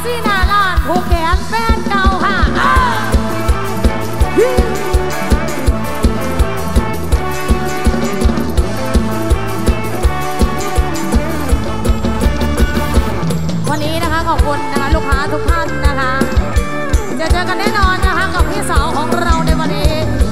ซีหน้าล้านผูกแขนแฟนเก่าค่ะวันนี้นะคะขอบคุณนะคะลูกค้าทุกท่านนะคะจะเจอกันแน่นอนนะคะกับพี่สาวของเราในวันนี้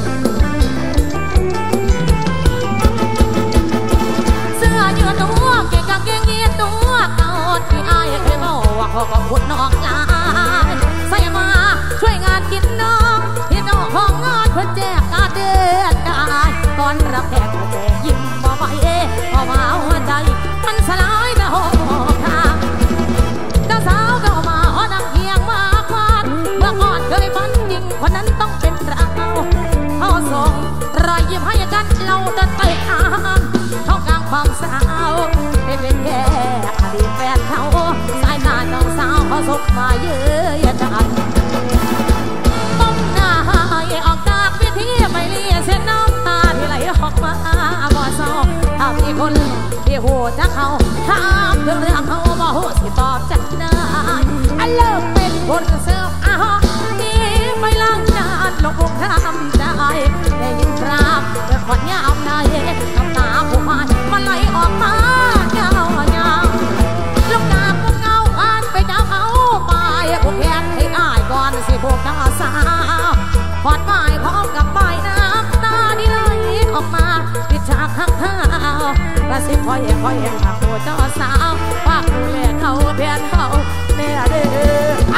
เสื้อยืดตัวเก่งกับเก่งยืดตัวเก่าที่อายเคยบอกว่าขอบคุณน้องลายใส่มาช่วยงานกินน้องที่น้องของงานเพื่อแจกกาเดือนกายตอนรับแขกแจกยิ้มบ่ไหวเพราะว่าหัวใจมันสลายแต่หอบทางเจ้าสาวก็มาหอนังเคียงมาควานเมื่อก่อนเคยฝันยิ่งคนนั้นต้องเป็นเราเขาส่งรอยยิ้มให้กันเราเดินไปอ่านท่องกลางความสาวเป็นแค่อดีตแฟนเขาสายตาเจ้าสาวเขาส่งมาเยอะจังต้มหน้าให้ออกจากพิธีไม่เลี้ยเส้นน้ำตาที่ไหลออกมาบ่เศร้าถ้ามีคนที่หัวจะเขาถามเรื่องเขาบ่หัวสิตอบจักได้อันเลิกเป็นคนเสิร์ฟอาหารนี่ไม่ล้างจานลงพุงทำใจได้ยินครามเรื่องขวัญยาวในน้ำตาผู้พานมันไหลออกมาเงาลูกตาผู้เงาอ่านไปจับเอาไปผู้แขนให้อายก่อนสิพวกน้าสาวขอดไม้พร้อมกับใบน้ำตาที่ไหลออกมาปิดฉากข้างเท้ากระซิบคอยหักหัวเจ้าสาวฝากดูแลเขาเพียนเขาแน่เด้อ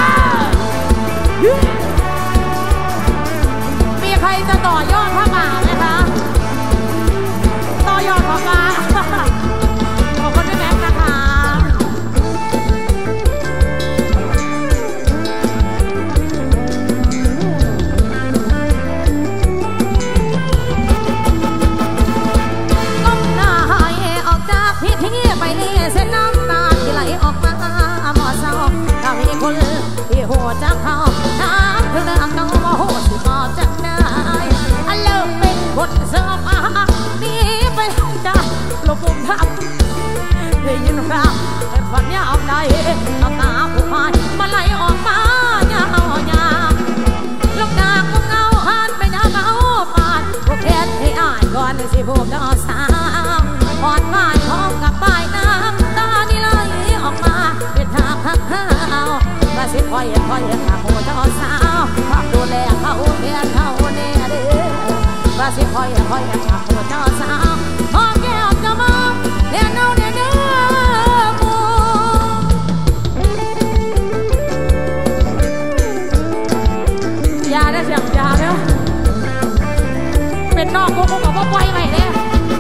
มีใครจะต่อยอดผ้าป่าไหมคะต่อยอดผ้าป่าขอบคุณพี่แม็กซ์นะคะพิธีไปนี่เส้นน้ำตาที่ไหลออกมาหมอเศร้าถ้ามีคนที่หัวจะเข้าถามถึงเรื่องเก่าว่าโหดที่ตอบจากไหนอันเลิกเป็นคนเสิร์ฟอาหารนี่ไปได้ลบมุมทับได้ยินครับเป็นฝันยาวในน้ำตาผู้พานมันไหลออกมายาวลูกนางพวกเงาหันไปหน้าเงาปานพวกแค้นให้อ่านก่อนสิพวกเจ้าสาวพอดบ้านพร้อมกับป้ายน้ำตาที่ไหลออกมาเป็นทางข้างเขากระซิบคอยหักหัวเจ้าสาวฝากดูแลเขาเพียนเขาแน่เด้อกระซิบคอยหักหัวเจ้าสาวพอแก้วจะมาเรียนเอาเด้อมูอย่าได้เสียงอย่าเด้อเป็นนอกกูกับว่าไปไหมเนี่ย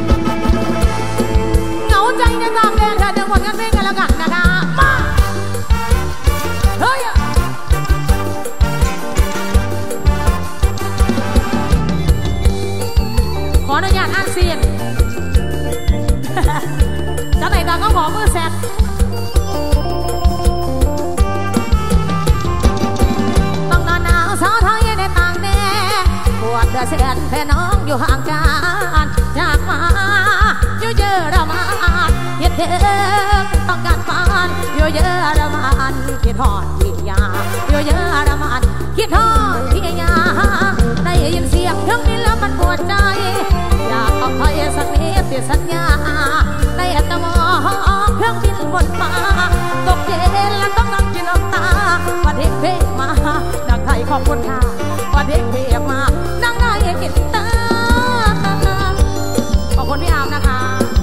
ใจในตามแดนค่ะเดี๋ยวหมดกันเพลงกันแล้วกันนะคะมาเฮ้ยขออนุญาตอ่านเสียงจะไหนตามก็ขอมือแซดต้องนอนหนาวสาวไทยในต่างแดนปวดเดือดเสียนแพ่น้องอยู่ห่างกันจากมาอยู่เยอะระมาคิดถึงต้องการฝันอยู่เยอะระมันคิดทอดที่ยาอยู่เยอะระมันคิดทอดที่ยาได้ยินเสียงเครื่องบินแล้วมันปวดใจอยากเอาไปสักนิดติดสัญญาได้แต่มองเครื่องบินบนฟ้าตกเย็นแล้วต้องนั่งกินน้ำตาวันเด็กเพลงมาดังไทยขอบคุณค่ะวันเด็กเพลงมาดังได้กินตาขอบคุณพี่อามนะคะ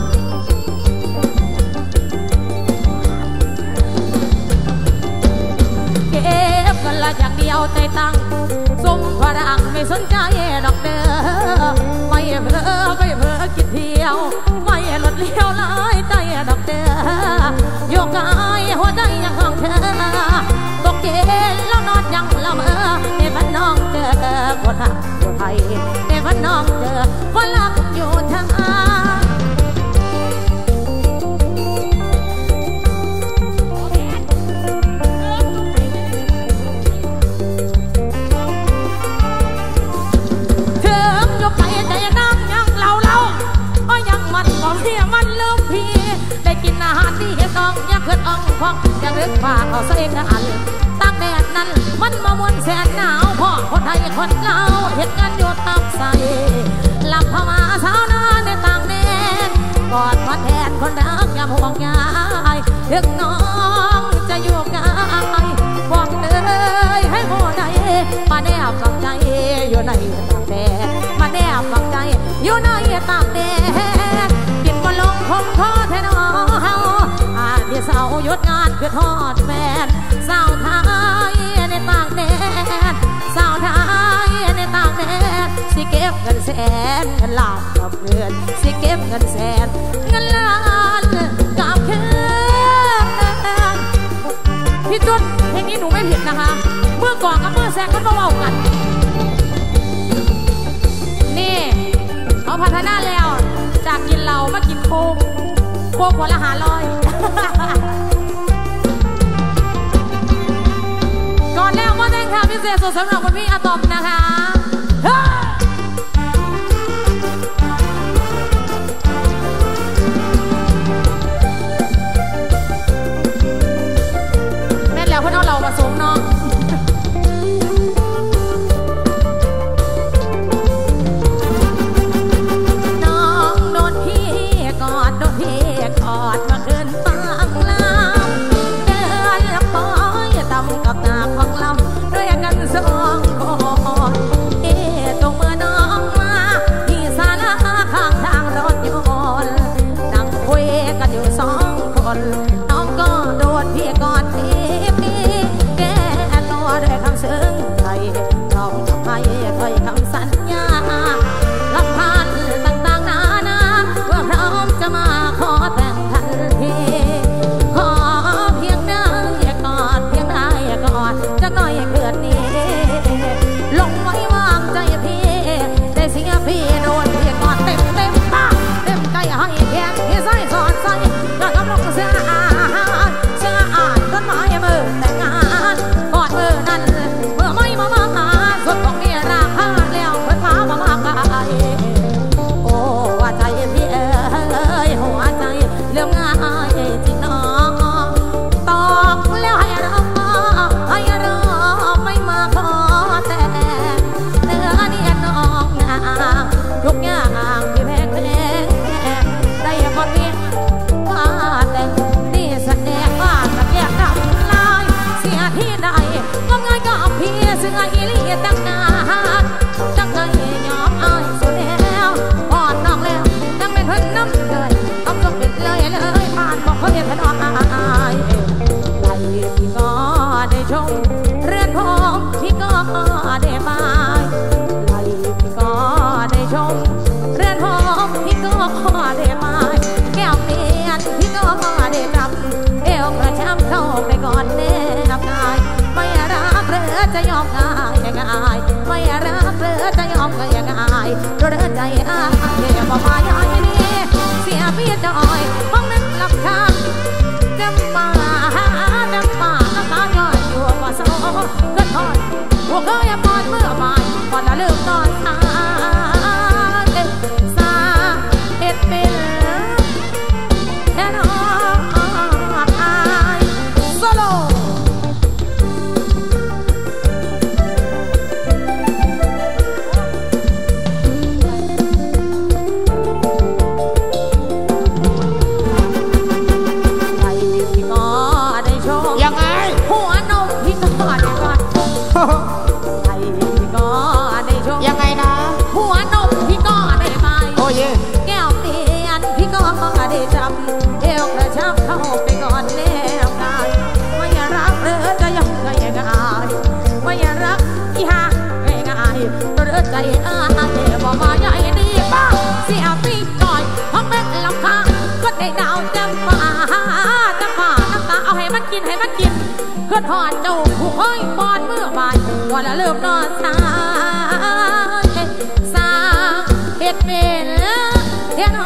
เก็บกันละอย่างเดียวใจตั้งสมพรังไม่สนใจดอกเด้อไม่เพ้อคิดเที่ยวไม่หลดเลี้ยวลายใจดอกเด้อโยกกายหัวใจยังของเธอตกเย็นแล้วนอนยังละเมอในบ้านน้องเจอคนรักอยู่ไทยในบ้านน้องเจอคนรักอยู่ทางมันเลิกพี่ได้กินอาหารที่ต้องอยากเกิดอ่องพองอยากเลือกฝากเขาใส่กันตั้งแดดนั้นมันมามวนแสนหนาวพ่อคนไทยคนลาวเหตุการณ์อยู่ตามใส่หลับพม่าสาวนาในต่างแดนกอดพันแทนคนรักยามห่วงยายถึงน้องจะอยู่ไกลหวังเลยให้โมได้มาแนบฝังใจอยู่ในต่างแดนมาแนบฝังใจอยู่ในต่างแดนกินบอลลงคงคอแทนน้องเฮาที่เศร้าหยุดงานคือทอดแฟนสาวไทยในต่างแดนสาวไทยในต่างแดนสิเก็บเงินแสนเงินล้านกับเงินสิเก็บเงินแสนเงินล้านกับเงินพี่จุดเพลงนี้หนูไม่ผิดนะคะเมื่อก่อนกับเมื่อแซงก็เบาๆกันนี่เขาพัฒนาแล้วจากกินเหล้ามากินโค้กผลละ500ก่อนแล้วว่าแจ้งข่าวพิเศษสำหรับคุณพี่อะตอมนะคะแม่แล้วเพื่อนเอาเราผสมเนาะน้องโดนพี่กอดโดนพี่กอดมาคืนฟังลำเดินลำปอยตำกับหน้าของลำด้วยกันสองคนตรงเมื่อน้องมาที่ศาลาข้างทางรถยนต์นั่งคุยกันอยู่2 คนน้องก็โดนพี่กอดทีแกล้อด้วยคำซึ้งใจน้องทำให้ถ้อยคำสัญญาลำพันต่างๆนานาว่าพร้อมจะมาขอแต่งทันทีขอเพียงได้กอดเพียงได้กอดจะน้อยเกิดนี้ลงไว้วางใจพี่ได้เสียพี่โดนพี่กอดเต็มปากเต็มใจให้แขนพี่ใส่สอดใส่ก็กำลังเสียต้นไม้มือแต่งงานกอดมือนั้นเมื่อไม่มาสุดของพี่ราคาแล้วเพิ่นมาไกลโอ้ว่าใจพี่หัวใจเรื่องง่ายจริงน้องตอกแล้วให้รอไม่มาขอแต่เนื้อนี่น้องนางทุกอย่างที่แพงได้คนนี้ว่าแต่นี่แสดงว่าจะแยกทำลายเสียที่ใดก็ง่ายก็พี่เสืออีลีตั้งนานจังไงยอมอายสุดแล้วกอดน้องแล้วจังเป็นเพิ่นน้ำเลยต้องจบเป็นเลยผ่านบอกเขาเรียกกันออกอายไหลพี่ก็ได้ชมเรือนพองพี่ก็ได้ไปไหลพี่ก็ได้ชมเรือนพองพี่ก็ได้ไปแก้วเปลี่ยนพี่ก็ได้กลับเอวกระชับเข้าไปก่อนแนบกายไม่รักหรือจะยอมง่ายไม่รักหรือจะยอมง่ายเพราะเดินใจอ้ายเดี๋ยวมาย้ายนี่เสียพี่ดอยห้องนั้นหลับคาจำมาน้ำตาย้อยอยู่มาโซ่ก็ทอดหัวเขาอย่าปอนเมื่อบ่ายก่อนละลืมตอนสาเอ็ดเป็นแค่น้องอายโซโลยังไงหัวนมพี่ก็ได้ก่อนไอ้พี่ก็ได้ชมยังไงนะหัวนมพี่ก็ได้ไปโอ้ยแก้วเตียนพี่ก็ได้จับเอวกระชับเข้าไปก่อนแนวกายไม่รักหรือจะยังไงไม่รักอีห่าง่ายๆตัวเดือดใจอ้ายบอกว่าใหญ่ดีป้าเสียพี่ก่อนห้องเป็นลำคาก็ได้ดาวจำป่าน้ำตาเอาให้มันกินเพื่อทอดเจ้าผู้ค่อยปอนเมื่อบ่ายวันละเริ่มนอนสาเฮ็ดเป็นเทียน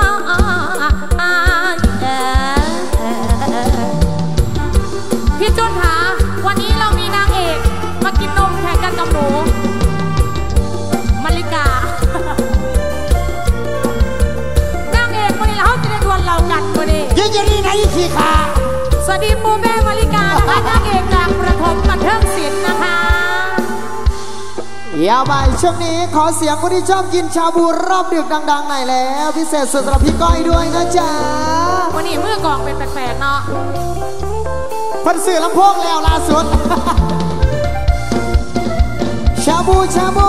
พี่จุนหาวันนี้เรามีนางเอกมากินนมแข่งกันกับหนูมาริกานางเอกวันนี้เราจะได้ดวลเรากันวันนี้ยังจะดีไหนขี้ขาสวัสดีปูแม่มาริกานะคะนางเอกจากประถมอย่าไปช่วงนี้ขอเสียงคนที่ชอบกินชาบูรอบดึกดังๆหน่อยแล้วพิเศษสุดสำหรับพี่ก้อยด้วยนะจ๊ะวันนี้เมื่อกองเป็นแปลกๆเนาะพันสื่อลำโพงแล้วล่าสุดชาบู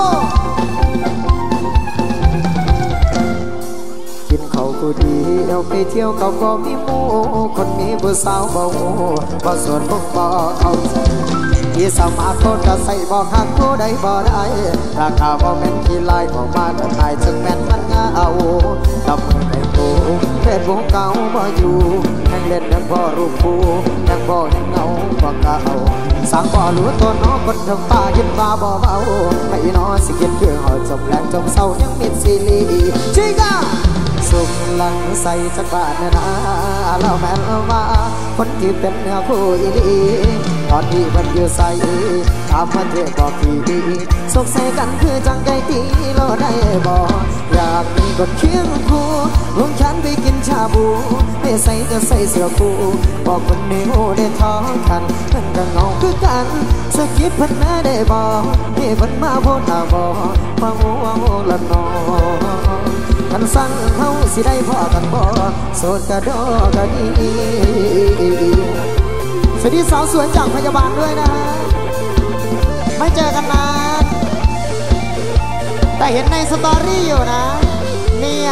กินเขากูดีเอาไปเที่ยวเขาก็มีหมูคนมีผู้สาวบ่หูบ่ส่วนพวกบ่เอาใจที่สามารถคนจะใส่บ่หักผู้ใดบ่ได้ราคาบ่แม่นที่ไล่ออกมาแต่นายจึงแม่นมันงาเอาดับมือในกูเล่นวงเก่าบ่อยู่ยังเล่นยังบ่รูปผู้ยังบ่เห็นเงาบ่เก่าสั่งบ่รู้ตัวน้องคนทำป้ายินว่าบ่เบาไม่น้อสิเก็บเรื่องเอาจมแรงจมเศร้ายังมิดซีรีชิก้าสุขหลังใส่จักบาทนะแล้วแม่นว่าคนที่เป็นเนื้อคู่อีลีตอนนี้มันอยู่ใส่ตามมาเทบอกทีสุขใส่กันคือจังใจตีเราได้บอกอยากมีคนเคียงคู่ลงฉันไปกินชาบูไม่ใส่จะใส่เสื้อคู่บอกคนนี้โอ้ได้ท้อกันมันก็เงาคือกันสกิดพันแม่ได้บอกให้พันมาพูดหน้าบอกมาโอ้ละนอกันสั่งเขาสิได้พอกันบ่โสดกระดอกระดีสวัสดีสาวสวยจากพยาบาลด้วยนะไม่เจอกันนานแต่เห็นในสตอรี่อยู่นะเนี่ย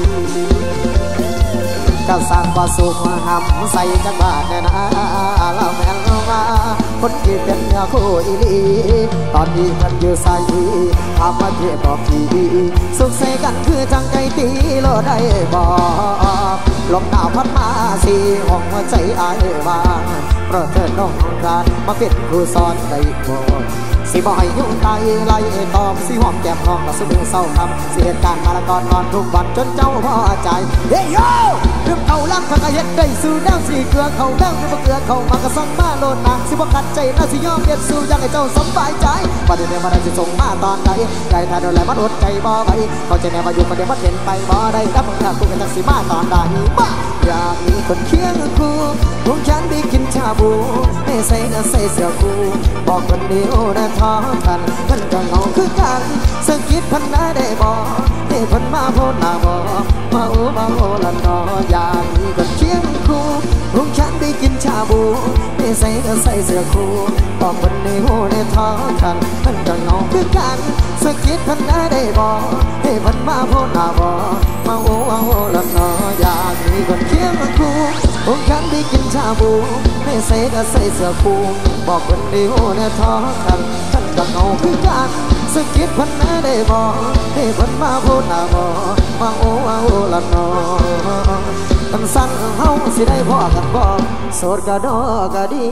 ก็สร้างความสุขมาหำใส่จักบาทเนี่ยนะเราแม่นมาคนที่เป็นเนื้อคู่อีลีตอนนี้มันอยู่ใส่ทำมาเทียบบอกทีสุขใส่กันคือจังใจตีเราได้บอกลมหนาวพัดมาสีห้องหัวใจอายบางเพราะเธอน้องการมาเป็นครูสอนได้บอกสิบ่ให้ยุ่งตายไล่ตอมสิหอมแก้มน้องกับสมือเศร้าคำเสียการมาละก่อนนอนทุกวันจนเจ้าพอใจเฮ้ยโย่เรื่องเขาลักเขาก็เฮ็ดได้สู้แนวสีเกลือเขาแนวไม่บ่เกลือเขามากระสังมาโลดนางสิบ่ขัดใจน่าสิยอมเด็ดสู้ยังให้เจ้าสบายใจประเดี๋ยวมาได้สิส่งมาตอนใดใจถ้าโดนไหลมันอดใจบ่ไหวเขาจะแนวมาอยู่ประเดี๋ยวมันเห็นไปบ่ได้รับมึงถ้ากูกันจังสิมาตอนใดบ้าอยากมีคนเคียงคู่พวกฉันไปกินชาบูไม่ใส่ก็ใส่เสื้อคู่บอกคนเดียวนะท้อกันมันก็เงาคือกันสังคิดพันได้บอกให้พันมาโพดหน้าบอกมาโอ้ละนออยากมีคนเคียงคู่พวกฉันไปกินชาบูไม่ใส่ก็ใส่เสื้อคู่บอกคนเดียวนะท้อกันมันก็เงาคือกันสังคิดพันได้บอกให้พันมาโพดหน้าบอกมาโอ้ละนออยากมีคนเคียงคู่พวกฉันไปกินชาบูไม่ใส่ก็ใส่เสื้อคู่บอกคนเดียวนะท้อกันมันก็เงาคือกันสักคิดพันได้บอกให้พันมาพูดหน้าบอกมาโอ้ละนอตั้งสั้นเฮาสิได้พอกันบอกโสดกระดอกระดี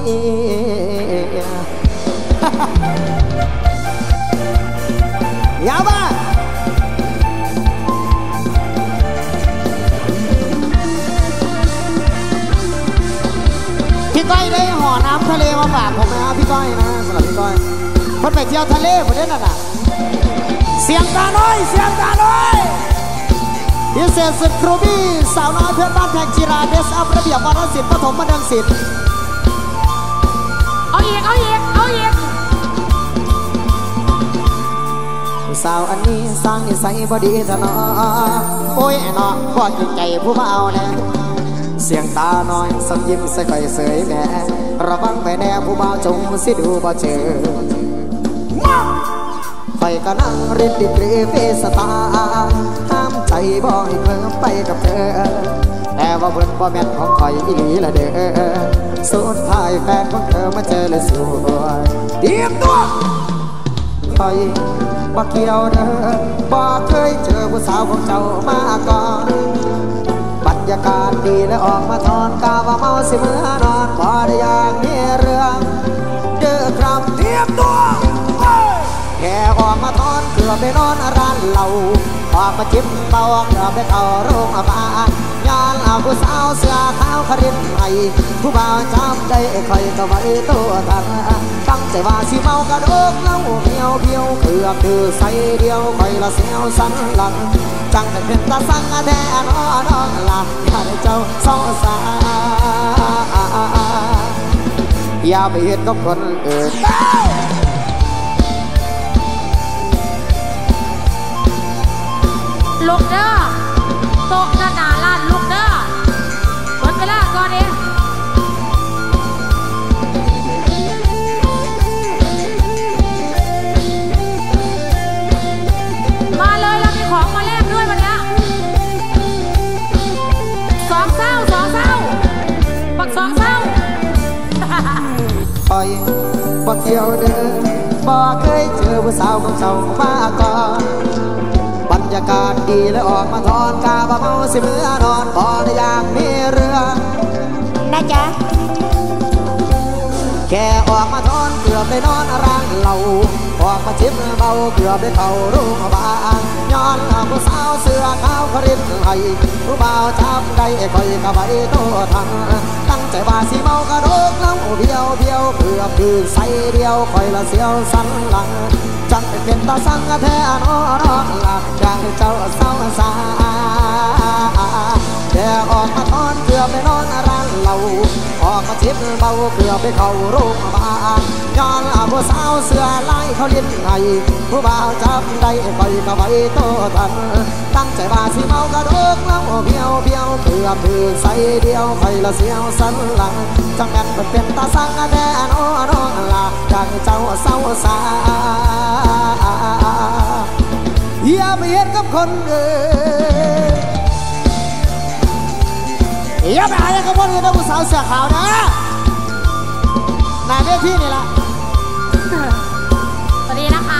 ยาวบ้าพี่ก้อยได้ห่อน้ำทะเลมาฝากผมนะครับพี่ก้อยนะสำหรับพี่ก้อยคนไปเที่ยวทะเลคนนี้น่ะเสียงตาน้อยพิเศษสุดครูบี้สาวน้อยเพื่อนบ้านแพงจีราเดสอัพระเบียบวรศิลป์ปฐมบันเทิงศิลป์เอาอีกสาวอันนี้สร้างนิสัยบ่ดีซะเนาะโอ้ยเนาะพอจิตใจผู้บ่าวแน่เสียงตาน้อยสักยิ้มใส่ไฟเสยแม่ระวังไปแน่ผู้บ่าวจงสิดูบ่เจอไฟก็นั่งริดดิกรีเฟสตาห้ามใจบ่ให้เพิ่มไปกับเธอแต่ว่าเพิ่นบ่แม่นของข่อยอีหลีละเด้อสุดท้ายแฟนของเธอมาเจอเลยสวยเตรียมตัวข่อยบ่เกี่ยวเด้อบ่เคยเจอผู้สาวของเจ้ามาก่อนบรรยากาศดีและออกมาทอนกาว่าเมาสิเมื่อนอนบ่ได้อยากมีเรื่องเด้อครับเตรียมตัวแค่ออกมาทอนเกือบไปนอนร้านเหล้าออกมาจิ้มเบาเกือบไปเข้าโรงพยาบาลย้อนเอาผู้สาวเสื้อขาวครินไห้ผู้บ่าวจำได้คอยก็ไม่ตัวทันตั้งใจว่าสิเมากระโดกเล่าเพียวเกือบดื้อใส่เดียวคอยละเสียวสันหลังจังเป็นตาสังแท้น้องละข้าเจ้าสองสาอย่าไปเห็นกับคนอื่นลุกเด้อโต๊ะด้านหน้าร้านลุกเด้อเปิดเวลาก่อนเองมาเลยเรามีของมาแลกด้วยวันนี้สองเศร้าบักสองเศร้าคอยบ่เที่ยวเด้อบ่เคยเจอผู้สาวของเจ้ามาก่อนบรรยากาศดีเลยออกมาทอนกาบะเมาสิเมื่อนอนบ่ได้อยากมีเรื่องนะจ๊ะแค่ออกมาทอนเกือบได้นอนร่างเราออกมาชิมเบาเกือบได้เข้ารูมบ้านย้อนผู้สาวเสื้อขาวเขารินไหลผู้บ่าวจับได้คอยกะไว้โตทังตั้งใจว่าสิเมากระโดดแล้วเบี้ยวเกือบคือใส่เดียวคอยละเสียวสันหลังจังเป็นตาสังกะแท้นอนหลับดังเจ้าเศร้าสาแค่ออกมาทอนเกือบได้นอนร่างเราออกมาชิมเบาเกือบได้เข้ารูมบ้านย้อนผู้สาวเสื้อลายเขาลิ้นไห้ผู้บ่าวจับได้คอยกะไว้โตทันตั้งใจว่าสิเมากระโดดแล้วเบี้ยวเกือบคือใส่เดียวคอยละเสียวสันหลังจังแม่นเป็นตาสังแท้นอนหลับดังเจ้าเศร้าสาอย่าไปเห็นกับคนอื่นอย่าไปหากับคนอื่นนะผู้สาวเสื้อขาวนะนายเรียกพี่นี่ละสวัสดีนะคะ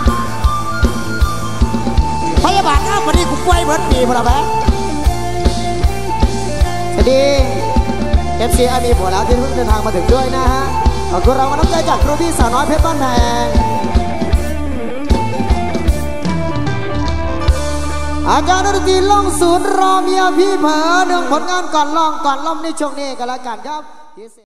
พยาบาลพอดีกูป่วยเหมือนปีพอละแม่สวัสดีFCมีผัวแล้วที่เพิ่งเดินทางมาถึงด้วยนะฮะขอบคุณเรามาน้ำใจจากครูพี่สาวน้อยเพชรบ้านแพงอาจารย์ดนตรีลงศูนย์รอเมียพี่เผลอหนึ่งผลงานก่อนลองก่อนล่มในช่วงนี้กันแล้วกันครับ